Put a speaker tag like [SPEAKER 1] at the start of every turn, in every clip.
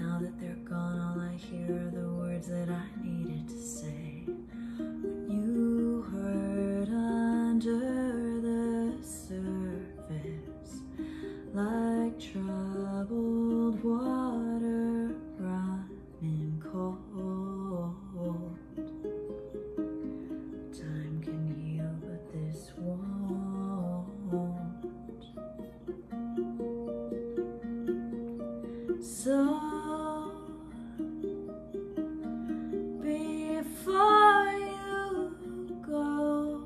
[SPEAKER 1] Now that they're gone, all I hear are the words that I needed to say. When you hurt under the surface, like troubled water running cold. Time can heal, but this won't. So before you go,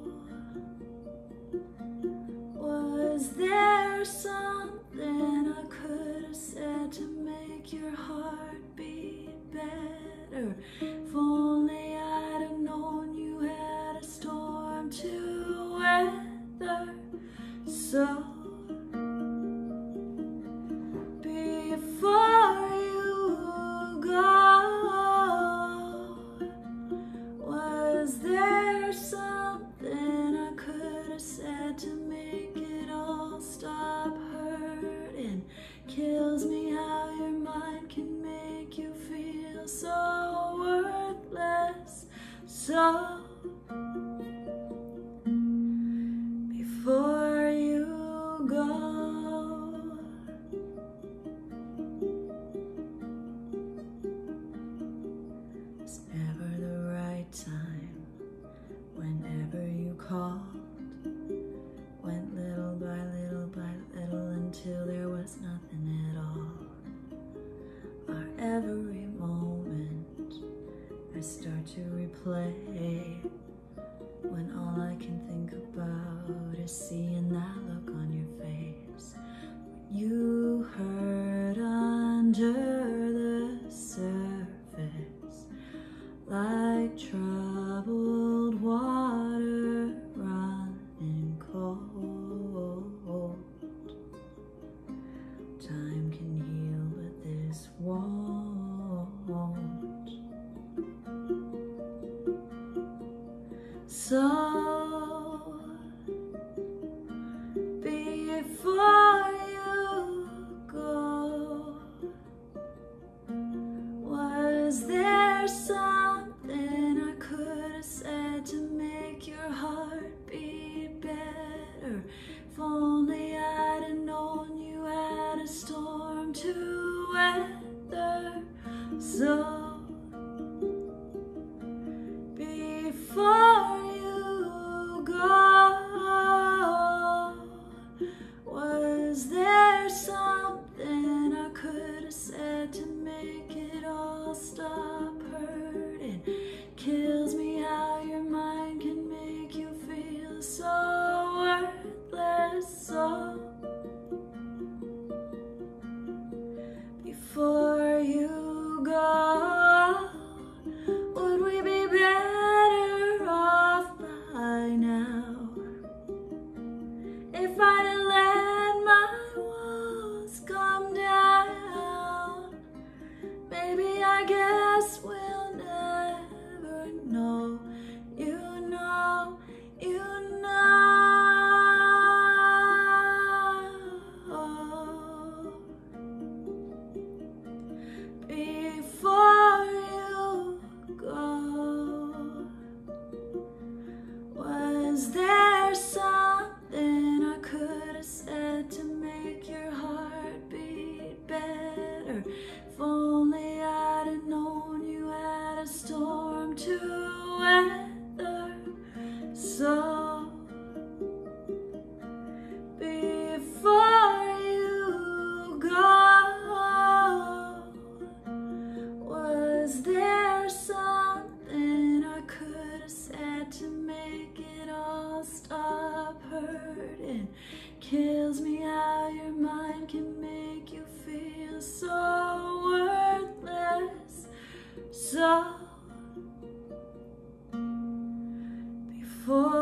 [SPEAKER 1] was there something I could have said to make your heart beat better? If only I'd have known you had a storm to weather. So before you go, was there something I could have said to make it all stop hurting? Kills me how your mind can make you feel so worthless. So before you go, it's never the right time. Whenever you called, went little by little by little until there was nothing at all. Our every moment I start to replay, when all I can think about is seeing that look on your face. When you hurt under the surface, like troubled water running cold. Time can heal, but this won't. So before you go, was there something I could have said to make your heart beat better? If only I'd have known you had a storm to weather. So before you go, was there something I could have said to make it all stop hurting? Kills me how your mind can make you feel so worthless. So before you go, would we be better off by now if I'd have let my walls come down? Maybe I guess we'll never know. You know, you know. Before you go, was there something I could have said to make your heart beat better? If only I'd have known you had a storm to weather. So before you go, was there something I could have said to make it all stop hurting? Kills me how your mind can make you feel so worthless. So before